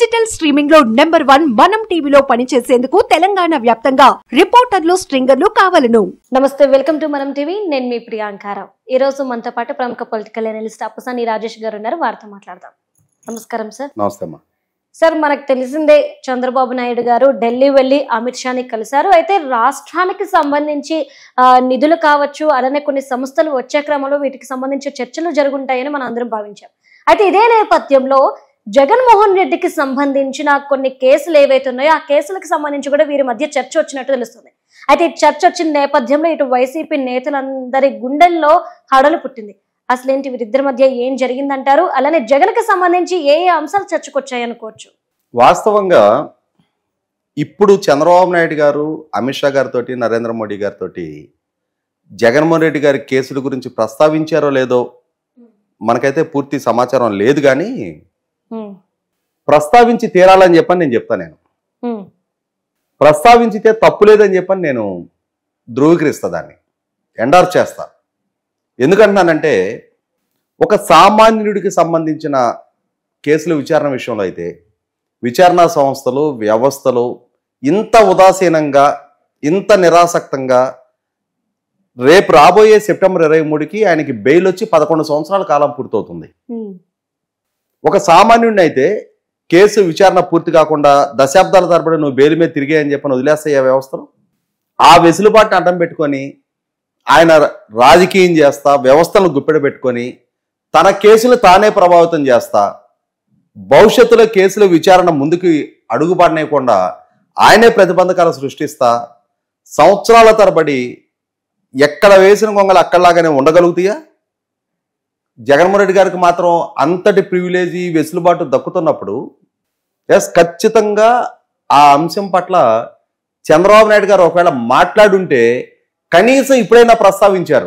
Digital streaming లో #1 మనం టీవీలో పనిచేసేందుకు తెలంగాణ వ్యాప్తంగా రిపోర్టర్లు స్ట్రింగర్లు కావాలను. నమస్తే, వెల్కమ్ టు మనం టీవీ. నేను మీ ప్రియాంకారావు. ఈ రోజు మనతో పాటు ప్రముఖ పొలిటికల్ అనలిస్ట్ అప్పసాని రాజేష్ గారు ఉన్నారు. వారితో మాట్లాడదాం. నమస్కారం సార్. నమస్తే అమ్మా. సార్, మనకు తెలిసిందే చంద్రబాబు నాయుడు గారు ఢిల్లీ వెళ్లి అమిత్ షాని కలిశారు. అయితే రాష్ట్రానికి సంబంధించి నిధులు కావచ్చు, అలానే కొన్ని సంస్థలు వచ్చే క్రమంలో వీటికి సంబంధించి చర్చలు జరుగుంటాయని మనం అందరం భావించాం. అయితే ఇదే నేపథ్యంలో జగన్మోహన్ రెడ్డికి సంబంధించిన కొన్ని కేసులు ఏవైతే ఉన్నాయో ఆ కేసులకు సంబంధించి కూడా వీరి మధ్య చర్చ వచ్చినట్టు తెలుస్తుంది. అయితే ఈ చర్చ వచ్చిన నేపథ్యంలో ఇటు వైసీపీ నేతలందరి గుండెల్లో హడలు పుట్టింది. అసలేంటి వీరిద్దరి మధ్య ఏం జరిగిందంటారు? అలానే జగన్కి సంబంధించి ఏ అంశాలు చర్చకొచ్చాయనుకోవచ్చు? వాస్తవంగా ఇప్పుడు చంద్రబాబు నాయుడు గారు అమిత్ షా గారితో నరేంద్ర మోడీ గారితో జగన్మోహన్ రెడ్డి గారి కేసుల గురించి ప్రస్తావించారో లేదో మనకైతే పూర్తి సమాచారం లేదు, కానీ ప్రస్తావించి తీరాలని చెప్పని నేను చెప్తాను. నేను ప్రస్తావించితే తప్పు లేదని చెప్పని నేను ధృవీకరిస్తా, దాన్ని ఎండార్ చేస్తా. ఎందుకంటున్నానంటే ఒక సామాన్యుడికి సంబంధించిన కేసుల విచారణ విషయంలో అయితే విచారణా సంస్థలు వ్యవస్థలు ఇంత ఉదాసీనంగా ఇంత నిరాసక్తంగా రేపు రాబోయే సెప్టెంబర్ 23కి ఆయనకి బెయిల్ వచ్చి 11 సంవత్సరాల కాలం పూర్తవుతుంది. ఒక సామాన్యుడిని అయితే కేసు విచారణ పూర్తి కాకుండా దశాబ్దాల తరబడి నువ్వు బెయిల్ మీద తిరిగాయని చెప్పని వదిలేస్తాయి ఆ వ్యవస్థలు. ఆ వెసులుబాటుని అడ్డం పెట్టుకొని ఆయన రాజకీయం చేస్తా, వ్యవస్థలను గుప్పెడ పెట్టుకొని తన కేసులు తానే ప్రభావితం చేస్తా, భవిష్యత్తులో కేసుల విచారణ ముందుకు అడుగుపడనేయకుండా ఆయనే ప్రతిబంధకాలు సృష్టిస్తా, సంవత్సరాల తరబడి ఎక్కడ వేసిన గొంగలు అక్కడలాగానే ఉండగలుగుతాయా? జగన్మోహన్ రెడ్డి గారికి మాత్రం అంతటి ప్రివిలేజీ వెసులుబాటు దక్కుతున్నప్పుడు ఖచ్చితంగా ఆ అంశం పట్ల చంద్రబాబు నాయుడు గారు ఒకవేళ మాట్లాడుంటే కనీసం ఇప్పుడైనా ప్రస్తావించారు.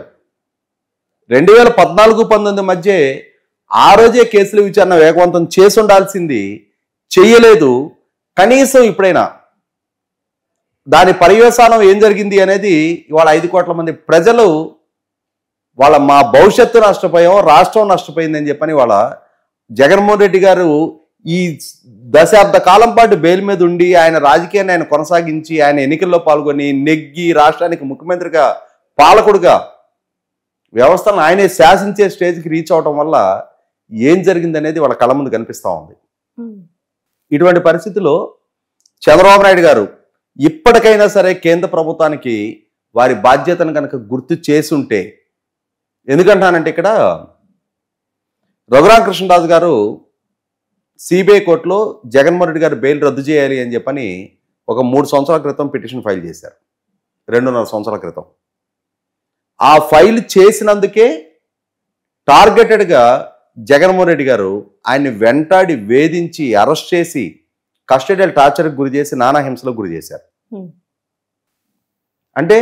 2014-19 మధ్య ఆ రోజే కేసుల విచారణ వేగవంతం చేసి ఉండాల్సింది, చెయ్యలేదు. కనీసం ఇప్పుడైనా దాని పర్యవసానం ఏం జరిగింది అనేది ఇవాళ 5 కోట్ల మంది ప్రజలు మా భవిష్యత్తు నష్టపోయాం, రాష్ట్రం నష్టపోయిందని చెప్పని వాళ్ళ జగన్మోహన్ రెడ్డి గారు ఈ దశాబ్ద కాలం పాటు బెయిల్ మీద ఉండి ఆయన రాజకీయాన్ని ఆయన కొనసాగించి ఆయన ఎన్నికల్లో పాల్గొని నెగ్గి రాష్ట్రానికి ముఖ్యమంత్రిగా పాలకుడుగా వ్యవస్థను ఆయనే శాసించే స్టేజ్కి రీచ్ అవడం వల్ల ఏం జరిగిందనేది వాళ్ళ కళ్ళ ముందు కనిపిస్తూ ఉంది. ఇటువంటి పరిస్థితిలో చంద్రబాబు నాయుడు గారు ఇప్పటికైనా సరే కేంద్ర ప్రభుత్వానికి వారి బాధ్యతను కనుక గుర్తు చేసుంటే, ఎందుకంటానంటే ఇక్కడ రఘురామకృష్ణరాజు గారు సిబిఐ కోర్టులో జగన్మోహన్ రెడ్డి గారు బెయిల్ రద్దు చేయాలి అని చెప్పని ఒక 3 సంవత్సరాల క్రితం పిటిషన్ ఫైల్ చేశారు. 2.5 సంవత్సరాల క్రితం ఆ ఫైల్ చేసినందుకే టార్గెటెడ్గా జగన్మోహన్ రెడ్డి గారు ఆయన్ని వెంటాడి వేధించి అరెస్ట్ చేసి కస్టడియల్ టార్చర్కి గురి చేసి నానా హింసలకు గురి చేశారు. అంటే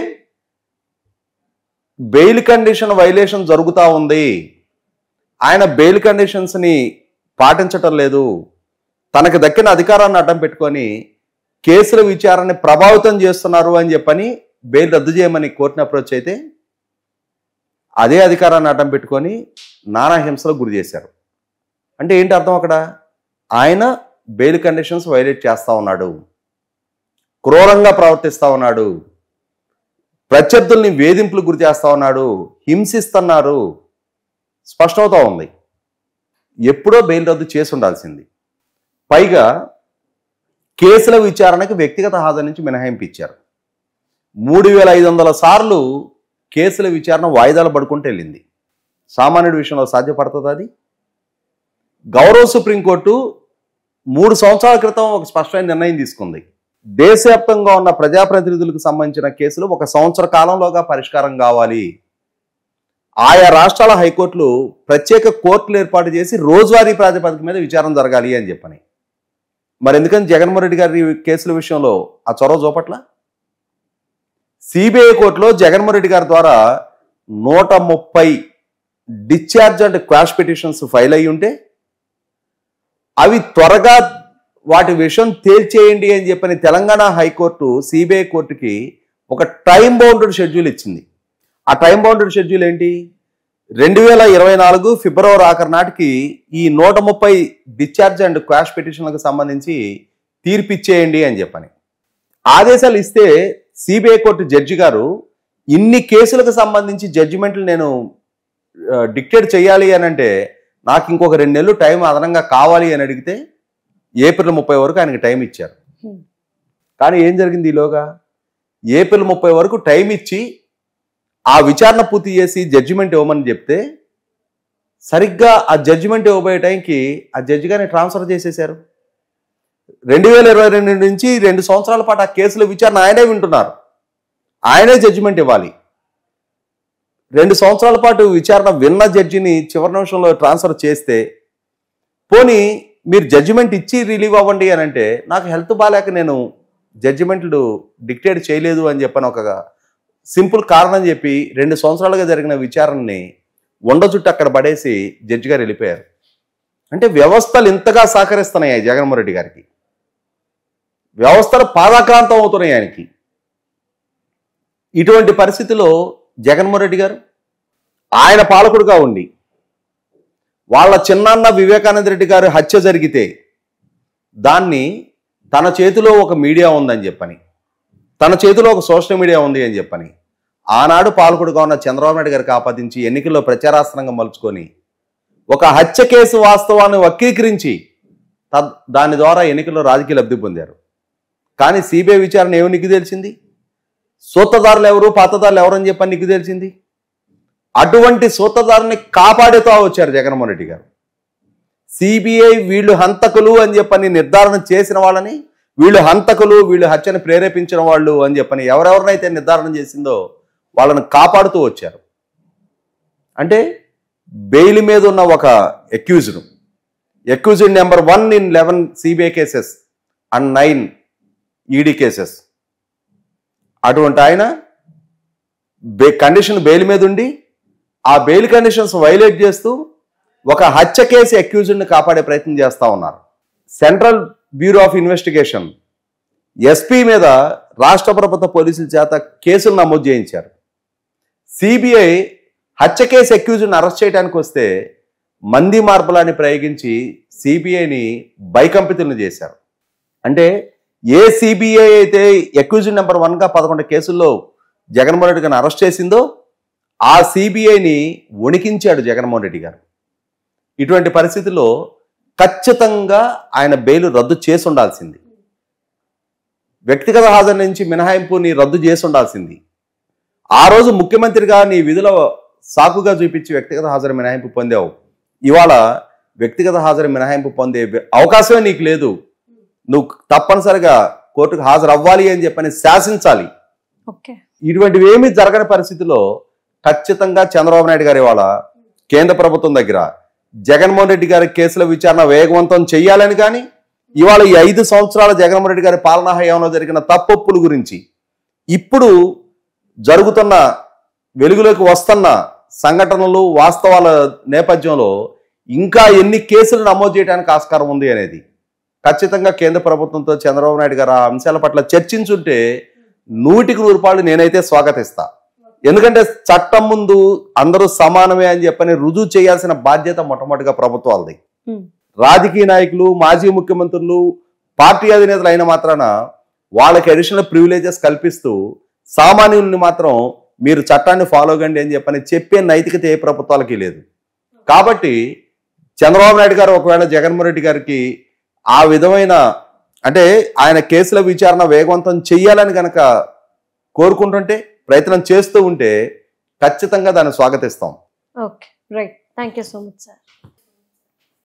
బెయిల్ కండిషన్ వైలేషన్ జరుగుతూ ఉంది, ఆయన బెయిల్ కండిషన్స్ని పాటించటం లేదు, తనకు దక్కిన అధికారాన్ని అడ్డం పెట్టుకొని కేసుల విచారణని ప్రభావితం చేస్తున్నారు అని చెప్పని బెయిల్ రద్దు చేయమని కోర్టుని అప్రోచ్ అయితే అదే అధికారాన్ని అడ్డం పెట్టుకొని నానా హింసలకు గురి చేశారు. అంటే ఏంటి అర్థం? అక్కడ ఆయన బెయిల్ కండిషన్స్ వైలేట్ చేస్తూ ఉన్నాడు, క్రూరంగా ప్రవర్తిస్తూ ఉన్నాడు, ప్రత్యర్థుల్ని వేధింపులకు గురి చేస్తూ ఉన్నాడు, హింసిస్తున్నారు, స్పష్టమవుతూ ఉంది. ఎప్పుడో బెయిల్ రద్దు చేసి ఉండాల్సింది. పైగా కేసుల విచారణకు వ్యక్తిగత హాజరు నుంచి మినహాయింపు ఇచ్చారు. 3500 సార్లు కేసుల విచారణ వాయిదాలు పడుకుంటూ వెళ్ళింది. సామాన్యుడి విషయంలో సాధ్యపడుతుంది అది? గౌరవ సుప్రీంకోర్టు 3 సంవత్సరాల క్రితం ఒక స్పష్టమైన నిర్ణయం తీసుకుంది. దేశవ్యాప్తంగా ఉన్న ప్రజాప్రతినిధులకు సంబంధించిన కేసులు 1 సంవత్సర కాలంలోగా పరిష్కారం కావాలి. ఆయా రాష్ట్రాల హైకోర్టులు ప్రత్యేక కోర్టులు ఏర్పాటు చేసి రోజువారీ ప్రాతిపదిక మీద విచారణ జరగాలి అని చెప్పని. మరి ఎందుకని జగన్మోహన్ రెడ్డి గారి కేసుల విషయంలో ఆ చొరవ చూపట్ల? సిబిఐ కోర్టులో జగన్మోహన్ రెడ్డి గారి ద్వారా 130 discharge and quash petitions file అయ్యి ఉంటే అవి త్వరగా వాటి విషయం తేల్చేయండి అని చెప్పని తెలంగాణ హైకోర్టు సిబిఐ కోర్టుకి ఒక టైం బౌండెడ్ షెడ్యూల్ ఇచ్చింది. ఆ టైం బౌండెడ్ షెడ్యూల్ ఏంటి? 2024 ఫిబ్రవరి ఆఖరి నాటికి ఈ 130 డిశ్చార్జ్ అండ్ క్వాష్ పిటిషన్లకు సంబంధించి తీర్పిచ్చేయండి అని చెప్పని ఆదేశాలు ఇస్తే సిబిఐ కోర్టు జడ్జి గారు ఇన్ని కేసులకు సంబంధించి జడ్జిమెంట్లు నేను డిక్టేట్ చేయాలి అని అంటే నాకు ఇంకొక 2 నెలలు టైం అదనంగా కావాలి అని అడిగితే ఏప్రిల్ 30 వరకు ఆయనకి టైం ఇచ్చారు. కానీ ఏం జరిగింది ఈలోగా? ఏప్రిల్ 30 వరకు టైం ఇచ్చి ఆ విచారణ పూర్తి చేసి జడ్జిమెంట్ ఇవ్వమని చెప్తే సరిగ్గా ఆ జడ్జిమెంట్ ఇవ్వబోయే టైంకి ఆ జడ్జి గారిని ట్రాన్స్ఫర్ చేసేశారు. 2022 నుంచి 2 సంవత్సరాల పాటు ఆ కేసుల విచారణ ఆయనే వింటున్నారు, ఆయనే జడ్జిమెంట్ ఇవ్వాలి. 2 సంవత్సరాల పాటు విచారణ విన్న జడ్జిని చివరి నిమిషంలో ట్రాన్స్ఫర్ చేస్తే పోనీ మీరు జడ్జిమెంట్ ఇచ్చి రిలీవ్ అవ్వండి అని అంటే నాకు హెల్త్ బాగాలేక నేను జడ్జిమెంట్లు డిక్టేట్ చేయలేదు అని చెప్పని ఒక సింపుల్ కారణం చెప్పి 2 సంవత్సరాలుగా జరిగిన విచారణని వండ చుట్టూ అక్కడ పడేసి జడ్జి గారు వెళ్ళిపోయారు. అంటే వ్యవస్థలు ఇంతగా సహకరిస్తున్నాయి జగన్మోహన్ రెడ్డి గారికి, వ్యవస్థలు పాదాక్రాంతం అవుతున్నాయి ఆయనకి. ఇటువంటి పరిస్థితిలో జగన్మోహన్ రెడ్డి గారు ఆయన పాలకుడుగా ఉండి వాళ్ళ చిన్నాన్న వివేకానంద రెడ్డి గారు హత్య జరిగితే దాన్ని తన చేతిలో ఒక మీడియా ఉందని చెప్పని, తన చేతిలో ఒక సోషల్ మీడియా ఉంది అని చెప్పని ఆనాడు పాలకుడుగా ఉన్న చంద్రబాబు నాయుడు గారికి ఆపాదించి ఎన్నికల్లో ప్రచారాస్త్రంగా మలుచుకొని ఒక హత్య కేసు వాస్తవాన్ని వక్రీకరించి దాని ద్వారా ఎన్నికల్లో రాజకీయ లబ్ధి పొందారు. కానీ సిబిఐ విచారణ ఏమో నీకు తెలిసింది, సూత్రధారులు ఎవరు పాతదారులు ఎవరు అని చెప్పని నీకు తెలిసింది. అటువంటి సూత్రధారుని కాపాడుతూ వచ్చారు జగన్మోహన్ రెడ్డి గారు. సిబిఐ వీళ్ళు హంతకులు అని చెప్పని నిర్ధారణ చేసిన వాళ్ళని, వీళ్ళు హంతకులు, వీళ్ళు హత్యను ప్రేరేపించిన వాళ్ళు అని చెప్పని ఎవరెవరినైతే నిర్ధారణ చేసిందో వాళ్ళని కాపాడుతూ వచ్చారు. అంటే బెయిల్ మీద ఉన్న ఒక accused number 1 in 11 CBI cases and 9 ED cases. అటువంటి ఆయన కండిషన్ బెయిల్ మీద ఉండి ఆ బెయిల్ కండిషన్స్ వైలేట్ చేస్తూ ఒక హత్య కేసు అక్యూజ్డ్ని కాపాడే ప్రయత్నం చేస్తూ ఉన్నారు. Central bureau of investigation SP మీద రాష్ట్ర ప్రభుత్వ పోలీసుల చేత కేసులు నమోదు చేయించారు. సిబిఐ హత్య కేసు అక్యూజ్డ్ని అరెస్ట్ చేయడానికి వస్తే మంది మార్బలాన్ని ప్రయోగించి సిబిఐని బైకంపితులను చేశారు. అంటే ఏ సిబిఐ అయితే అక్యూజ్డ్ నెంబర్ 1గా 11 కేసుల్లో జగన్మోహన్ రెడ్డి గారిని అరెస్ట్ చేసిందో ఆ సిబిఐని వణికించాడు జగన్మోహన్ రెడ్డి గారు. ఇటువంటి పరిస్థితుల్లో ఖచ్చితంగా ఆయన బెయిల్ రద్దు చేసి ఉండాల్సింది, వ్యక్తిగత హాజరు నుంచి మినహాయింపుని రద్దు చేసి ఉండాల్సింది. ఆ రోజు ముఖ్యమంత్రిగా నీ విధుల సాకుగా చూపించి వ్యక్తిగత హాజరు మినహాయింపు పొందావు, ఇవాళ వ్యక్తిగత హాజరు మినహాయింపు పొందే అవకాశమే నీకు లేదు. నువ్వు తప్పనిసరిగా కోర్టుకు హాజరు అవ్వాలి అని చెప్పని శాసించాలి. ఇటువంటివి ఏమీ జరగని పరిస్థితిలో ఖచ్చితంగా చంద్రబాబు నాయుడు గారు ఇవాళ కేంద్ర ప్రభుత్వం దగ్గర జగన్మోహన్ రెడ్డి గారి కేసుల విచారణ వేగవంతం చేయాలని కానీ ఇవాళ ఈ 5 సంవత్సరాల జగన్మోహన్ రెడ్డి గారి పాలనా హయాంలో జరిగిన తప్పొప్పుల గురించి, ఇప్పుడు జరుగుతున్న వెలుగులోకి వస్తున్న సంఘటనలు వాస్తవాల నేపథ్యంలో ఇంకా ఎన్ని కేసులు నమోదు చేయడానికి ఆస్కారం ఉంది అనేది ఖచ్చితంగా కేంద్ర ప్రభుత్వంతో చంద్రబాబు నాయుడు గారు ఆ అంశాల పట్ల చర్చించుంటే 100కి 100 నేనైతే స్వాగతిస్తా. ఎందుకంటే చట్టం ముందు అందరూ సమానమే అని చెప్పని రుజువు చేయాల్సిన బాధ్యత మొట్టమొదటిగా ప్రభుత్వాలది. రాజకీయ నాయకులు, మాజీ ముఖ్యమంత్రులు, పార్టీ అధినేతలు అయిన మాత్రాన వాళ్ళకి అడిషనల్ ప్రివిలేజెస్ కల్పిస్తూ సామాన్యుల్ని మాత్రం మీరు చట్టాన్ని ఫాలో కండి అని చెప్పని చెప్పే నైతికత ఏ ప్రభుత్వాలకి లేదు. కాబట్టి చంద్రబాబు నాయుడు గారు ఒకవేళ జగన్మోహన్ రెడ్డి గారికి ఆ విధమైన అంటే ఆయన కేసుల విచారణ వేగవంతం చెయ్యాలని కనుక కోరుకుంటుంటే, ప్రయత్నం చేస్తూ ఉంటే ఖచ్చితంగా దాన్ని స్వాగతిస్తాం. Okay, right. Thank you so much sir.